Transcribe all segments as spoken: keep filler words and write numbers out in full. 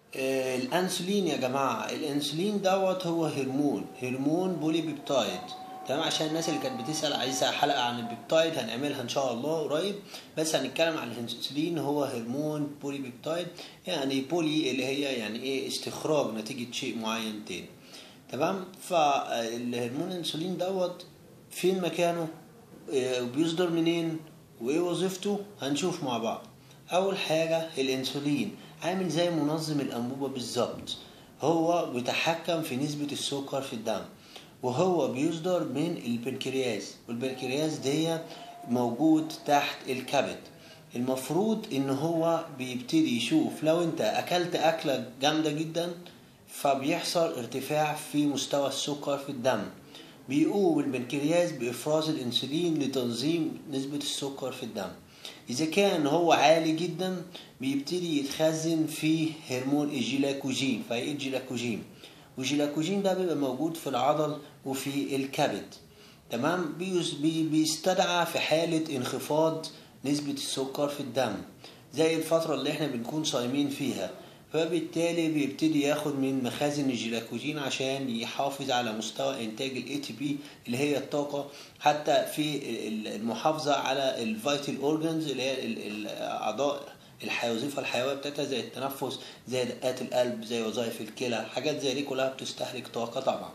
آه، الانسولين يا جماعه، الانسولين دوت هو هرمون هرمون بولي بيبتايد. تمام، عشان الناس اللي كانت بتسال عايزه حلقه عن البيبتايد هنعملها ان شاء الله قريب، بس هنتكلم عن الانسولين. هو هرمون بولي بيبتايد، يعني بولي اللي هي يعني ايه استخراج نتيجه شيء معين تاني. تمام، فالهرمون الانسولين دوت فين مكانه آه، وبيصدر منين وايه وظيفته هنشوف مع بعض. اول حاجه الانسولين عامل زي منظم الانبوبه بالظبط، هو بيتحكم في نسبه السكر في الدم، وهو بيصدر من البنكرياس، والبنكرياس دي موجود تحت الكبد. المفروض ان هو بيبتدي يشوف لو انت اكلت اكله جامده جدا فبيحصل ارتفاع في مستوى السكر في الدم، بيقوم البنكرياس بإفراز الأنسولين لتنظيم نسبة السكر في الدم. إذا كان هو عالي جدا بيبتدي يتخزن في هرمون الجلايكوجين، في الجلايكوجين، والجلايكوجين ده بيبقى موجود في العضل وفي الكبد. تمام، بيستدعى في حالة انخفاض نسبة السكر في الدم زي الفترة اللي احنا بنكون صايمين فيها، فبالتالي بيبتدي ياخد من مخازن الجلايكوجين عشان يحافظ على مستوى انتاج الاي تي بي اللي هي الطاقة، حتى في المحافظة على الفيتال اورجنز اللي هي الاعضاء الوظيفة الحيوية بتاعتها زي التنفس، زي دقات القلب، زي وظائف الكلى، حاجات زي دي كلها بتستهلك طاقة طبعا.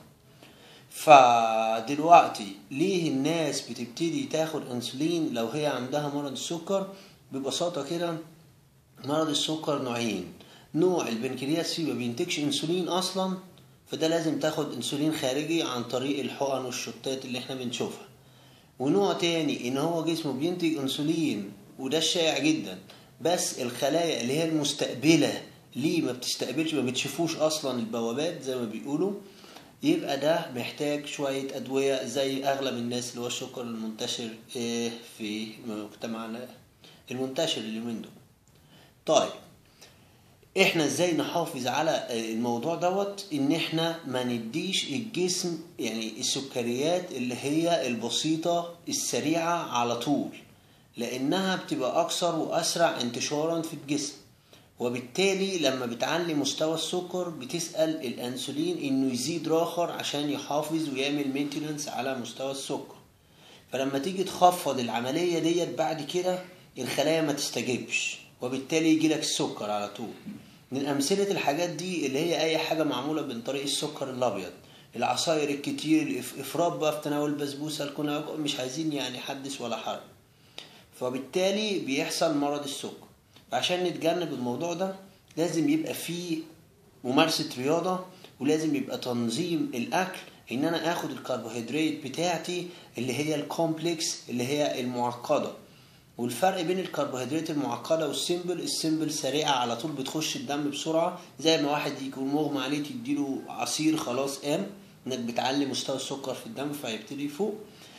فدلوقتي ليه الناس بتبتدي تاخد انسولين لو هي عندها مرض السكر؟ ببساطة كده، مرض السكر نوعين، نوع البنكرياس فيه ما بينتجش انسولين اصلا، فده لازم تاخد انسولين خارجي عن طريق الحقن والشطات اللي احنا بنشوفها، ونوع تاني ان هو جسمه بينتج انسولين وده الشائع جدا، بس الخلايا اللي هي المستقبلة ليه ما بتستقبلش، ما بتشوفوش اصلا البوابات زي ما بيقولوا، يبقى ده محتاج شوية أدوية زي أغلب الناس اللي هو السكر المنتشر في مجتمعنا المنتشر اليومين دول. طيب احنا ازاي نحافظ على الموضوع دوت؟ ان احنا ما نديش الجسم يعني السكريات اللي هي البسيطة السريعة على طول، لانها بتبقى اكثر واسرع انتشارا في الجسم، وبالتالي لما بتعلي مستوى السكر بتسأل الانسولين انه يزيد راخر عشان يحافظ ويعمل مينتيننس على مستوى السكر. فلما تيجي تخفض العملية ديت بعد كده الخلايا ما تستجيبش، وبالتالي يجيلك السكر على طول. من أمثلة الحاجات دي اللي هي أي حاجة معمولة من طريق السكر الأبيض، العصاير الكتير، الإفراط بقى في تناول البسبوسة، الكنا مش عايزين يعني حدث ولا حرج، فبالتالي بيحصل مرض السكر. فعشان نتجنب الموضوع ده لازم يبقى فيه ممارسة رياضة، ولازم يبقى تنظيم الأكل، إن أنا آخد الكربوهيدرات بتاعتي اللي هي الكومبلكس اللي هي المعقدة. والفرق بين الكربوهيدرات المعقدة والسيمبل، السيمبل سريعة على طول بتخش الدم بسرعة، زي ما واحد يكون مغمى عليه تديله عصير خلاص قام، انك بتعلي مستوى السكر في الدم فيبتدي يفوق.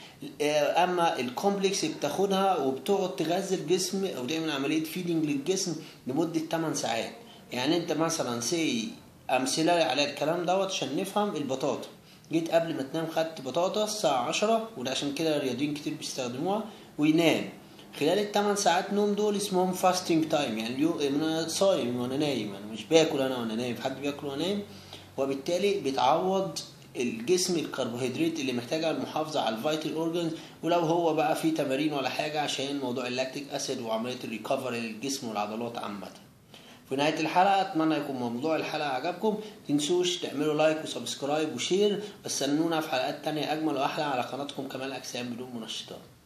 اما الكومبلكس بتاخدها وبتقعد تغذي الجسم او تعمل عملية فيدنج للجسم لمدة ثماني ساعات. يعني انت مثلا سي امثلة على الكلام دوت عشان نفهم، البطاطا جيت قبل ما تنام خدت بطاطا الساعة عشرة، وده عشان كده الرياضيين كتير بيستخدموها، وينام خلال الثمان ساعات نوم دول اسمهم فاستنج تايم، يعني اليوم انا صايم وانا نايم، انا مش باكل انا وانا نايم، حد بياكل وانا نايم، وبالتالي بتعوض الجسم الكربوهيدرات اللي محتاجها المحافظة على الفيتال اورجنز. ولو هو بقى في تمارين ولا حاجة عشان موضوع اللاكتيك اسيد وعملية الريكفري للجسم والعضلات عامة. في نهاية الحلقة اتمنى يكون موضوع الحلقة عجبكم، تنسوش تعملوا لايك وسبسكرايب وشير، واستنونا في حلقات تانية اجمل واحلى على قناتكم كمال اجسام بدون منشطات.